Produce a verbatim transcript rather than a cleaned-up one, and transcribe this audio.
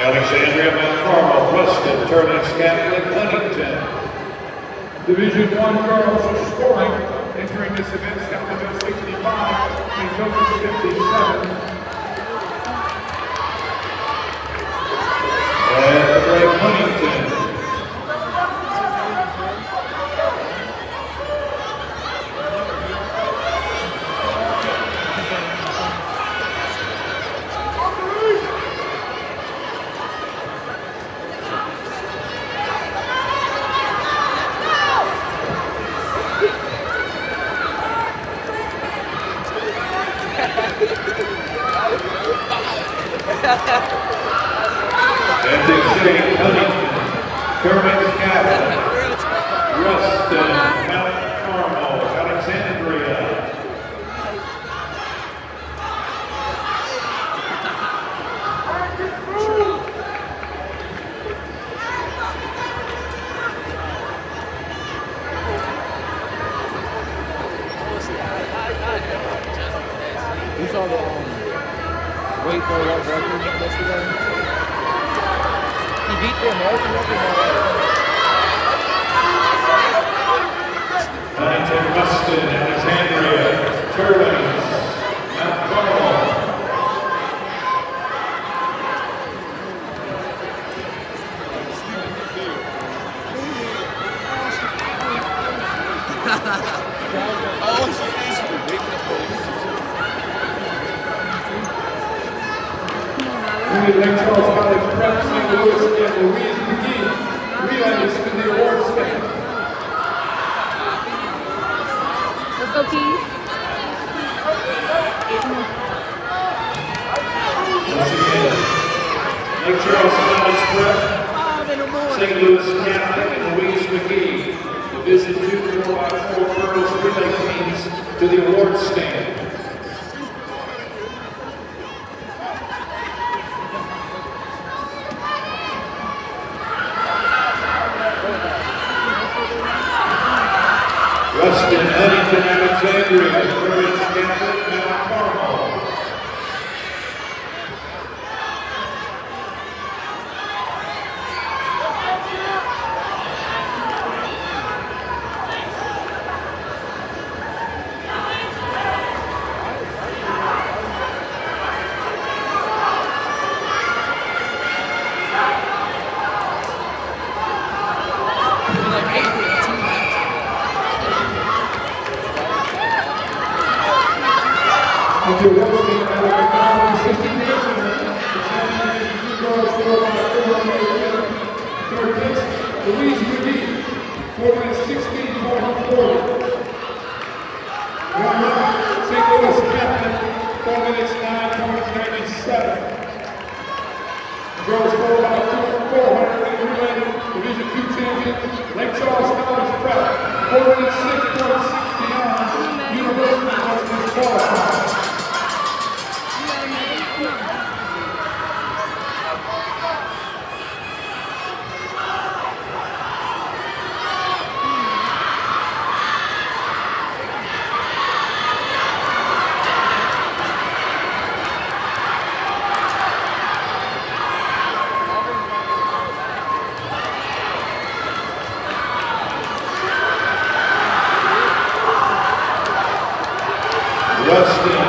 Alexandria, Mount Carmel, Ruston, Turlings Catholic, Huntington. Division one girls are scoring, entering this event, Stephenville sixty-five, Saint Joseph's fifty-seven. And the break, Huntington. Essex City, Huntington, Turlings Catholic, Ruston, Mount Carmel, Alexandria. You saw the um, wait for that record yesterday? He beat the American record. Huntington, Ruston, Alexandria, Turlings, Mount Carmel. Lake Charles College Prep, Saint Louis, and Louise McGee. Relays to the award stand. Let's go, Keith. Once again, Lake Charles College Prep, Saint Louis Catholic, and Louise McGee. Division two four by four girls relay teams to the award stand. Ruston, Huntington, Alexandria, Turlings Catholic, Mount Carmel. The award stand out of the College sixty nation, the champion two girls scored by four hundred. Third place, Louise McGee, four minutes sixteen point forty. Runner-up, Saint Louis Catholic, four minutes nine point ninety-seven. Girls scored by four hundred in relay, Division two champion, Lake Charles College Prep, four minutes six point sixty-nine. University of Western qualified. Ruston,